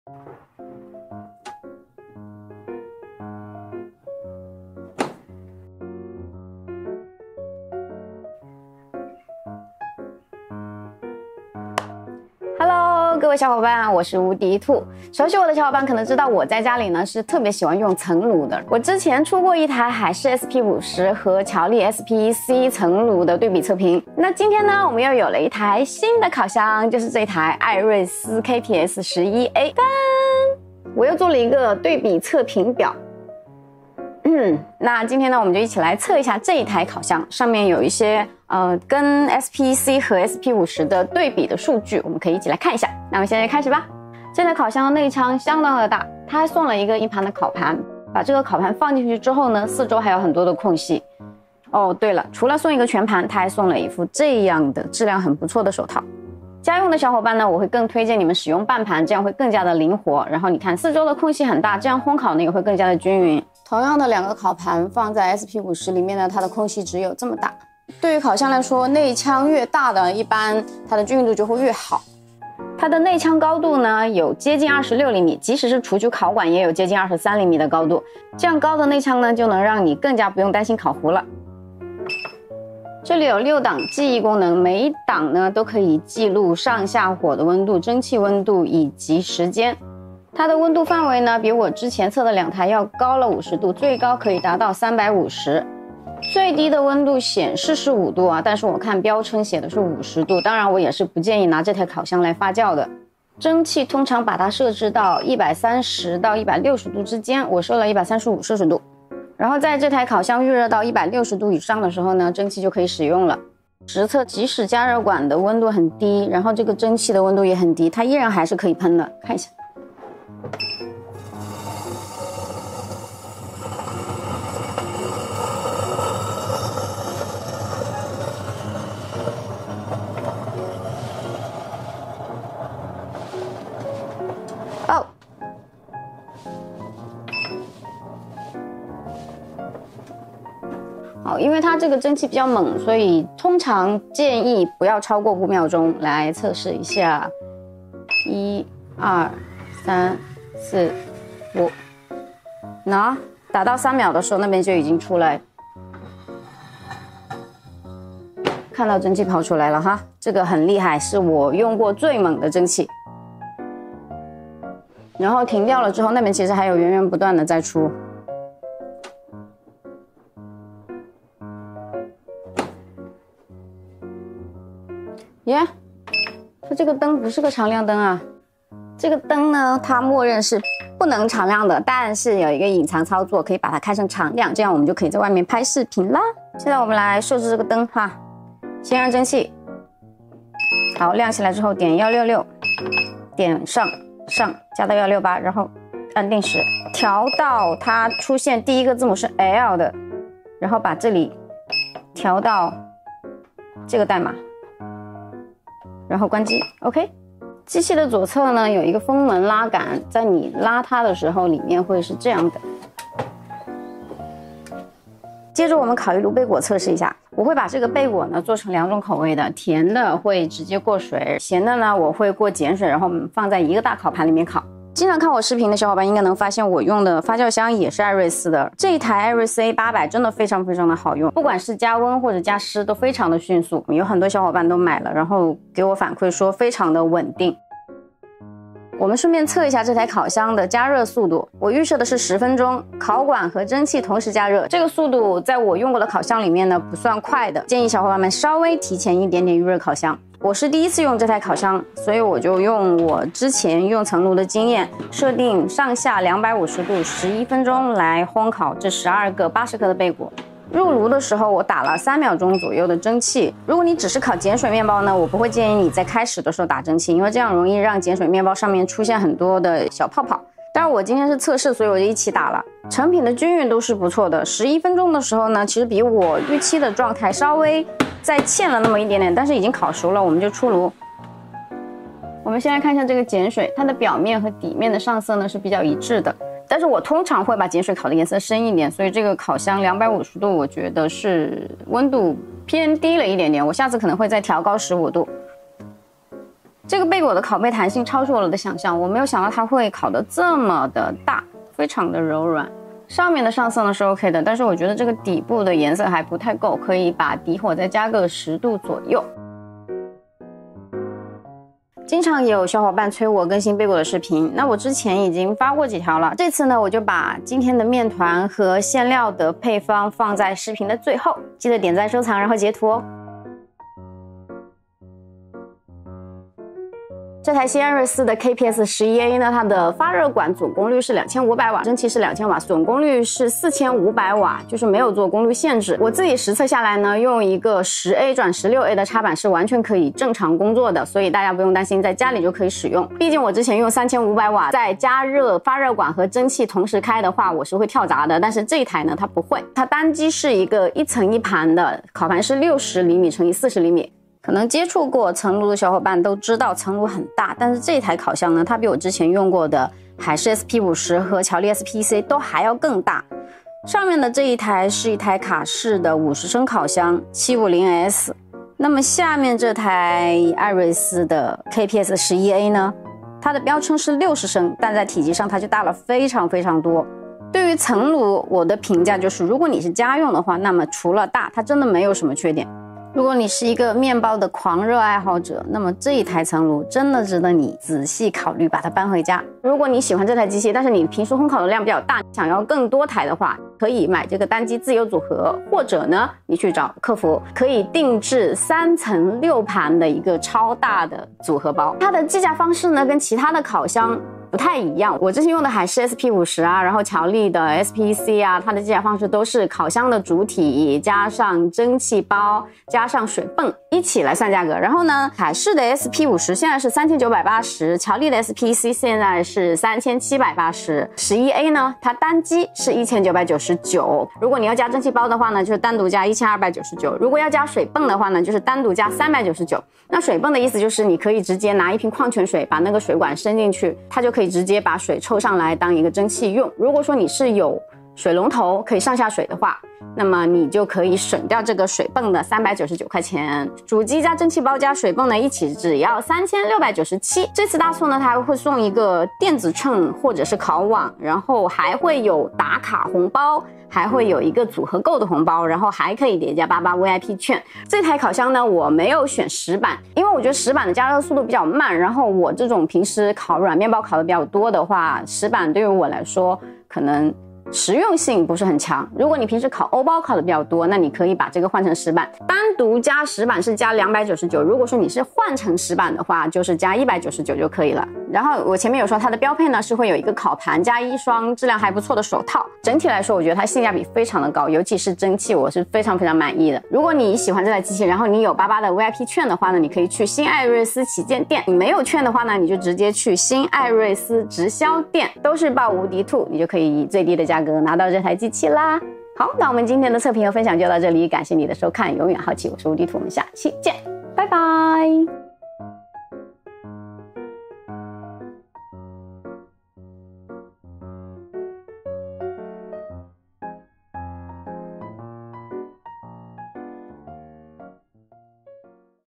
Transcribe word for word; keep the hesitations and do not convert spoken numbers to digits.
Hello， 各位小伙伴，我是无敌兔。熟悉我的小伙伴可能知道，我在家里呢是特别喜欢用层炉的。我之前出过一台海仕 S P 五十 和乔力 S P C 层炉的对比测评。那今天呢，我们又有了一台新的烤箱，就是这台艾瑞斯 K P S 十一 A。我又做了一个对比测评表。嗯，那今天呢，我们就一起来测一下这一台烤箱，上面有一些呃跟 S P C 和 S P 五十 的对比的数据，我们可以一起来看一下。那我们现在开始吧。这台烤箱的内腔相当的大，它还送了一个硬盘的烤盘。把这个烤盘放进去之后呢，四周还有很多的空隙。哦，对了，除了送一个全盘，它还送了一副这样的质量很不错的手套。家用的小伙伴呢，我会更推荐你们使用半盘，这样会更加的灵活。然后你看四周的空隙很大，这样烘烤呢也会更加的均匀。同样的两个烤盘放在 S P 五十 里面呢，它的空隙只有这么大。对于烤箱来说，内腔越大的，一般它的均匀度就会越好。它的内腔高度呢有接近二十六厘米，即使是厨具烤管也有接近二十三厘米的高度。这样高的内腔呢，就能让你更加不用担心烤糊了。这里有六档记忆功能，每一档呢都可以记录上下火的温度、蒸汽温度以及时间。它的温度范围呢，比我之前测的两台要高了五十度，最高可以达到三百五十。最低的温度显示是五度啊，但是我看标称写的是五十度。当然，我也是不建议拿这台烤箱来发酵的。蒸汽通常把它设置到一百三十到一百六十度之间，我设了一百三十五摄氏度。然后在这台烤箱预热到一百六十度以上的时候呢，蒸汽就可以使用了。实测即使加热管的温度很低，然后这个蒸汽的温度也很低，它依然还是可以喷的。看一下。哦，好，因为它这个蒸汽比较猛，所以通常建议不要超过五秒钟。来测试一下，一、二、三、四、五，那打到三秒的时候，那边就已经出来，看到蒸汽跑出来了哈，这个很厉害，是我用过最猛的蒸汽。然后停掉了之后，那边其实还有源源不断的在出。耶，它这个灯不是个常亮灯啊。这个灯呢，它默认是不能常亮的，但是有一个隐藏操作，可以把它开成常亮，这样我们就可以在外面拍视频啦。现在我们来设置这个灯哈，先按蒸汽，好，亮起来之后点一六六，点上。上加到一六八，然后按定时，调到它出现第一个字母是 L 的，然后把这里调到这个代码，然后关机 OK。 机器的左侧呢有一个风门拉杆，在你拉它的时候里面会是这样的。接着我们烤一炉贝果测试一下，我会把这个贝果呢做成两种口味的，甜的会直接过水，咸的呢我会过碱水，然后放在一个大烤盘里面烤。经常看我视频的小伙伴应该能发现，我用的发酵箱也是艾瑞斯的。这一台艾瑞斯 A 八百 真的非常非常的好用，不管是加温或者加湿都非常的迅速，有很多小伙伴都买了，然后给我反馈说非常的稳定。我们顺便测一下这台烤箱的加热速度，我预设的是十分钟，烤管和蒸汽同时加热，这个速度在我用过的烤箱里面呢不算快的，建议小伙伴们稍微提前一点点预热烤箱。我是第一次用这台烤箱，所以我就用我之前用层炉的经验，设定上下两百五十度十一分钟来烘烤这十二个八十克的贝果。入炉的时候我打了三秒钟左右的蒸汽。如果你只是烤碱水面包呢，我不会建议你在开始的时候打蒸汽，因为这样容易让碱水面包上面出现很多的小泡泡。当然我今天是测试，所以我就一起打了。成品的均匀度是不错的，十一分钟的时候呢，其实比我预期的状态稍微再欠了那么一点点，但是已经烤熟了，我们就出炉。我们先来看一下这个碱水，它的表面和底面的上色呢是比较一致的。但是我通常会把碱水烤的颜色深一点，所以这个烤箱两百五十度我觉得是温度偏低了一点点，我下次可能会再调高十五度。 这个贝果的拷贝弹性超出了我的想象，我没有想到它会烤得这么的大，非常的柔软。上面的上色呢是 OK 的，但是我觉得这个底部的颜色还不太够，可以把底火再加个十度左右。经常有小伙伴催我更新贝果的视频，那我之前已经发过几条了，这次呢我就把今天的面团和馅料的配方放在视频的最后，记得点赞收藏然后截图哦。这台西艾瑞斯的 K P S 十一 A 呢，它的发热管总功率是两千五百瓦，蒸汽是两千瓦，总功率是四千五百瓦，就是没有做功率限制。我自己实测下来呢，用一个十 A 转十六 A 的插板是完全可以正常工作的，所以大家不用担心，在家里就可以使用。毕竟我之前用三千五百瓦，在加热发热管和蒸汽同时开的话，我是会跳闸的，但是这一台呢，它不会。它单机是一个一层一盘的，烤盘是六十厘米乘以四十厘米。可能接触过层炉的小伙伴都知道层炉很大，但是这一台烤箱呢，它比我之前用过的海仕 S P 五十 和乔力 S P C 都还要更大。上面的这一台是一台卡式的五十升烤箱 七五零 S， 那么下面这台艾瑞斯的 K P S 十一 A 呢，它的标称是六十升，但在体积上它就大了非常非常多。对于层炉，我的评价就是，如果你是家用的话，那么除了大，它真的没有什么缺点。如果你是一个面包的狂热爱好者，那么这一台层炉真的值得你仔细考虑把它搬回家。如果你喜欢这台机器，但是你平时烘烤的量比较大，想要更多台的话，可以买这个单机自由组合，或者呢，你去找客服可以定制三层六盘的一个超大的组合包。它的计价方式呢，跟其他的烤箱不太一样，我之前用的海仕 S P 五十 啊，然后乔力的 S P C 啊，它的计价方式都是烤箱的主体加上蒸汽包加上水泵一起来算价格。然后呢，海仕的 S P 五十 现在是三千九百八十，乔力的 S P C 现在是三千七百八十， 十一 A 呢，它单机是一千九百九十九，如果你要加蒸汽包的话呢，就是单独加一千二百九十九，如果要加水泵的话呢，就是单独加三百九十九。那水泵的意思就是你可以直接拿一瓶矿泉水把那个水管伸进去，它就可以直接把水抽上来当一个蒸汽用。如果说你是有水龙头可以上下水的话，那么你就可以省掉这个水泵的三百九十九块钱。主机加蒸汽包加水泵呢，一起只要三千六百九十七。这次大促呢，它还会送一个电子秤或者是烤网，然后还会有打卡红包，还会有一个组合购的红包，然后还可以叠加八八 V I P 券。这台烤箱呢，我没有选石板，因为我觉得石板的加热速度比较慢，然后我这种平时烤软面包烤的比较多的话，石板对于我来说可能实用性不是很强。如果你平时烤欧包烤的比较多，那你可以把这个换成石板，单独加石板是加两百九十九，如果说你是换成石板的话，就是加一百九十九就可以了。然后我前面有说它的标配呢是会有一个烤盘加一双质量还不错的手套，整体来说我觉得它性价比非常的高，尤其是蒸汽我是非常非常满意的。如果你喜欢这台机器，然后你有八八的 V I P 券的话呢，你可以去新艾瑞斯旗舰店，你没有券的话呢，你就直接去新艾瑞斯直销店，都是报无敌兔，你就可以以最低的价格拿到这台机器啦。好，那我们今天的测评和分享就到这里，感谢你的收看，永远好奇，我是无敌兔，我们下期见，拜拜。